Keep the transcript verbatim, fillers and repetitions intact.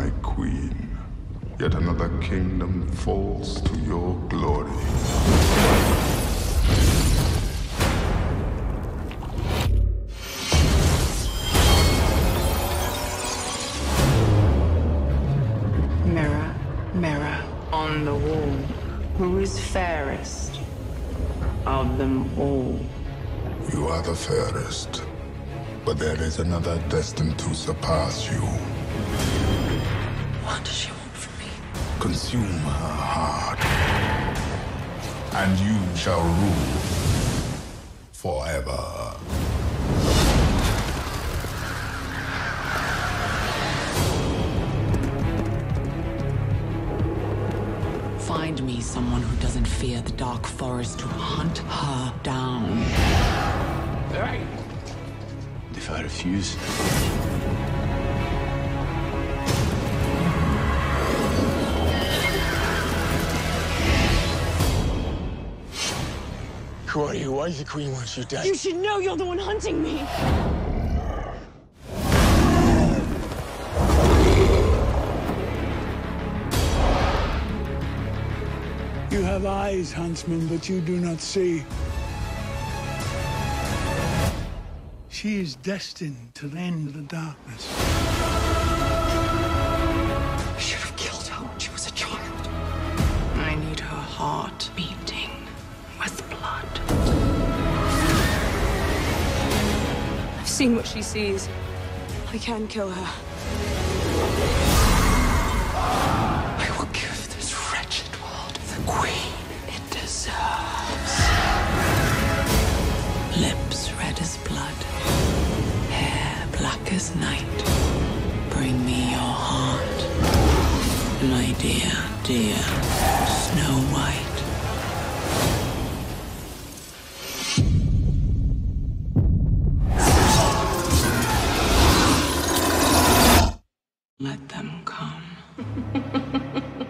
my queen. Yet another kingdom falls to your glory. Mirror, mirror on the wall, who is fairest of them all? You are the fairest, but there is another destined to surpass you. What does she want from me? Consume her heart, and you shall rule forever. Find me someone who doesn't fear the dark forest to hunt her down. Hey! If I refuse... Who are you? Why the Queen wants you dead? You should know you're the one hunting me. You have eyes, Huntsman, but you do not see. She is destined to end the darkness. I should have killed her when she was a child. I need her heart beating with blood. I've seen what she sees. I can kill her. I will give this wretched world the queen it deserves. Lips red as blood, hair black as night. Bring me your heart, my dear, dear Snow White. Let them come.